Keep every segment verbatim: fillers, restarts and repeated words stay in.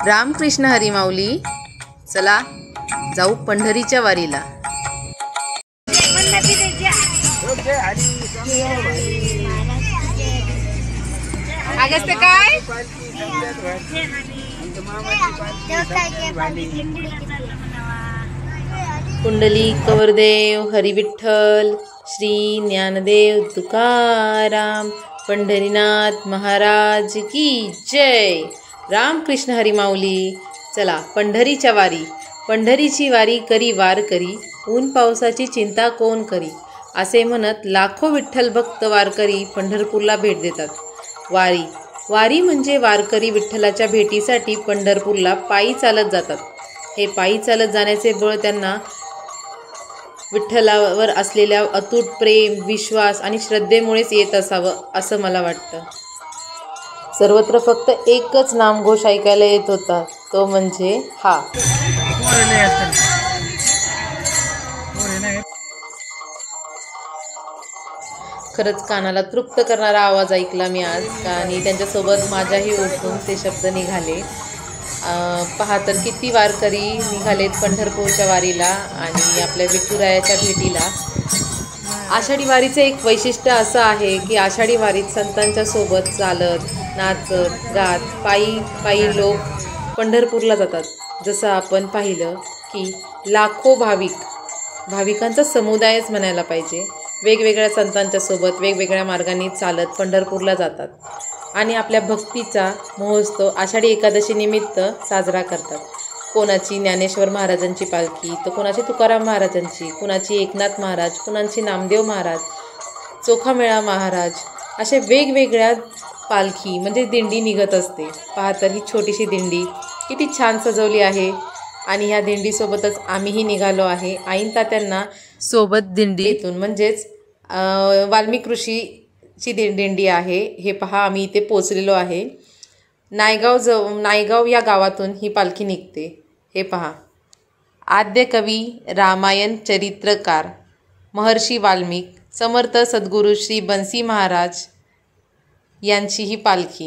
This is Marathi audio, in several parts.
रामकृष्ण हरी माऊली, चला जाऊ पंढरीच्या वारीला। आगस्त काय कुंडली कवरदेव हरी विठ्ठल, श्री ज्ञानदेव तुकाराम, पंढरीनाथ महाराज की जय। रामकृष्ण हरी माऊली, चला पंढरीच्या वारी। पंढरीची वारी करी वार करी, ऊन पावसाची चिंता कोण करी, असे म्हणत लाखो विठ्ठल भक्त वारकरी पंढरपूरला भेट देतात। वारी वारी म्हणजे वारकरी विठ्ठलाच्या भेटीसाठी पंढरपूरला पायी चालत जातात। हे पायी चालत जाण्याचे बळ त्यांना विठ्ठलावर असलेल्या अतूट प्रेम, विश्वास आणि श्रद्धेमुळेच येत असावं असं मला वाटतं। सर्वत्र फक्त एकच नामघोष ऐकायला येत होता, तो म्हणजे हा। खरंच कानाला तृप्त करणारा आवाज ऐकला मी आज, आणि त्यांच्यासोबत माझ्याही ओठून ते शब्द निघाले। पहा तर किती वारकरी निघालेत पंढरपूरच्या वारीला आणि आपल्या विठुरायाच्या भेटीला। आषाढी वारीचं एक वैशिष्ट्य असं आहे की आषाढी वारीत संतांच्या सोबत चालत, नाचत, गात पायी पायी लोक पंढरपूरला जातात। जसं आपण पाहिलं की लाखो भाविक भाविकांचा समुदायच म्हणायला पाहिजे, वेगवेगळ्या संतांच्या सोबत वेगवेगळ्या मार्गाने चालत पंढरपूरला जातात आणि आपल्या भक्तीचा महोत्सव आषाढी एकादशी निमित्त साजरा करतात। कोणाची ज्ञानेश्वर महाराजांची पालखी, तर कोणाची तुकाराम महाराजांची, कोणाची एकनाथ महाराज, कोणाची नामदेव महाराज, चोखामेळा महाराज, असे वेगवेगळ्या पालखी म्हणजे दिंडी निघत असते। पहा तर ही छोटीशी दिंडी किती छान सजवली आहे आणि ह्या दिंडीसोबतच आम्हीही निघालो आहे। आईन तात्यांना सोबत दिंडीतून म्हणजेच वाल्मिक ऋषीची दिंडी आहे। हे पहा आम्ही इथे पोचलेलो आहे। नायगाव जव नायगाव या गावातून ही पालखी निघते। हे पहा, आद्य कवी रामायण चरित्रकार महर्षी वाल्मिक, समर्थ सद्गुरू श्री बन्सी महाराज यांची ही पालखी।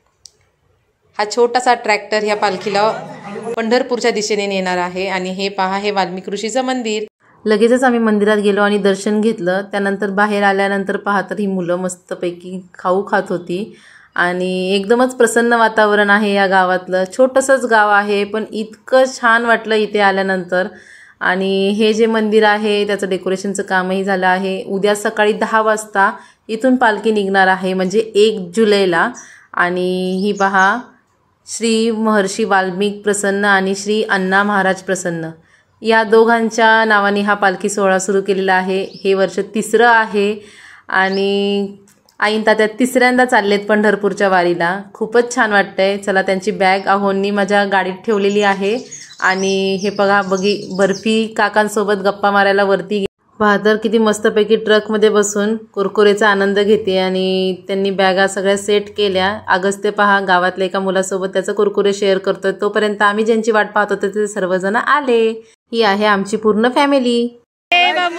हा छोटासा ट्रॅक्टर ह्या पालखीला पंढरपूरच्या दिशेने नेणार आहे। आणि हे पहा, हे वाल्मिक ऋषीचं मंदिर। लगेचच आम्ही मंदिरात गेलो आणि दर्शन घेतलं। त्यानंतर बाहेर आल्यानंतर पहा तर ही मुलं मस्तपैकी खाऊ खात होती आणि एकदमच प्रसन्न वातावरण आहे या गावातलं। छोटंसंच गाव आहे पण इतकं छान वाटलं इथे आल्यानंतर। आणि हे जे मंदिर आहे त्याचं डेकोरेशनचं कामही झालं आहे। उद्या सकाळी दहा वाजता इथून पालखी निघणार आहे, म्हणजे एक जुलैला। आणि ही पहा, श्री महर्षी वाल्मिक प्रसन्न आणि श्री अण्णा महाराज प्रसन्न या दोघांच्या नावाने हा पालखी सोहळा सुरू केलेला आहे। हे वर्ष तिसरं आहे आणि आईन तात्या तिसऱ्यांदा चाललेत पंढरपूरच्या वारीला। खूपच छान वाटतंय। चला, त्यांची बॅग आहोंनी माझ्या गाडीत ठेवलेली आहे आणि हे बघा बघी बर्फी काकांसोबत गप्पा मारायला वरती पहा तर किती मस्तपैकी ट्रकमध्ये बसून कुरकुरेचा आनंद घेते आणि त्यांनी बॅगा सगळ्या सेट केल्या। अगस्त्य पहा गावातल्या एका मुलासोबत त्याचं कुरकुरे शेअर करतोय, तोपर्यंत आम्ही ज्यांची वाट पाहत होतो ते सर्वजण आले। ही आहे आमची पूर्ण फॅमिली। ए बाबू,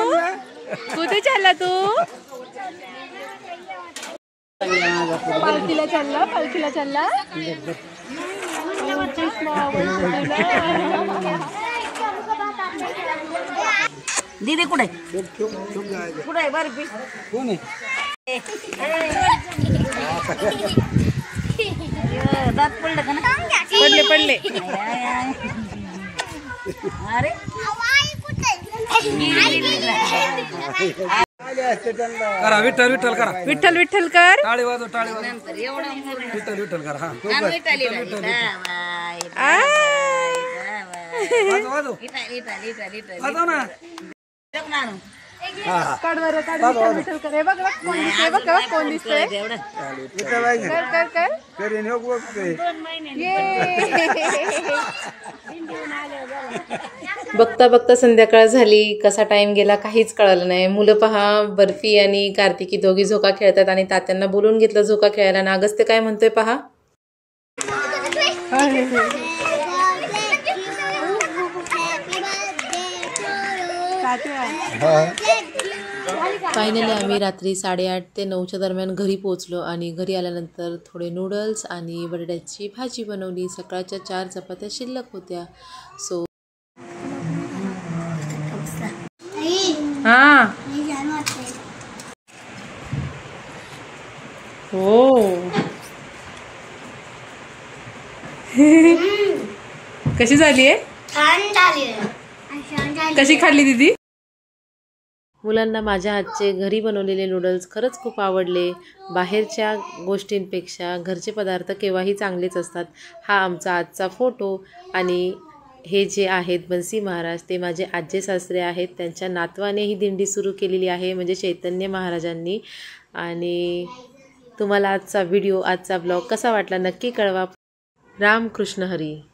कुठे चालला तू? पालखीला चालला, पालखीला चालला। दीदी कुठे कुठे बर्फी कोण आहे? दात पडलं का ना? पडले पडले। अरे करा विठ्ठल विठ्ठल करा, विठ्ठल विठ्ठल कर, टाळी वाजव टाळी वाजव, विठ्ठल विठ्ठल करा। हा वाजव वाजव वाजव ना। काढ बरं, काढ, विठ्ठल विठ्ठल कर। हे बघ बघ कोण दिसतंय, बघ बघ कोण दिसतंय। कर कर कर। बघता बघता संध्याकाळ झाली, कसा टाइम गेला काहीच कळलं नाही। मुलं पहा बर्फी आणि कार्तिकी दोघी झोका खेळतात आणि तात्यांना बोलून घेतलं झोका खेळायला। ना अगस्त्य काय म्हणतोय पहा। फायनली आम्ही रात्री साडेआठ ते नऊच्या दरम्यान घरी पोचलो आणि घरी आल्यानंतर थोडे नूडल्स आणि बटाट्याची भाजी बनवली. सकाळच्या चार चपात्या शिल्लक होत्या. सो हां हो कशी झाली आहे? कशी खाल्ली दीदी? मुलांना माझ्या हातचे घरी बनवलेले नूडल्स खरंच खूप आवडले. बाहेरच्या गोष्टींपेक्षा घरचे पदार्थ केव्हाही चांगलेच असतात. हा आमचा आजचा फोटो. आणि हे जे आहेत बन्सी महाराज ते माझे आज्जे सासरे आहेत. त्यांच्या नातवाने ही दिंडी सुरू केलेली आहे, म्हणजे चैतन्य महाराजांनी. आणि तुम्हाला आजचा व्हिडिओ आजचा ब्लॉग कसा वाटला नक्की कळवा. रामकृष्ण हरी.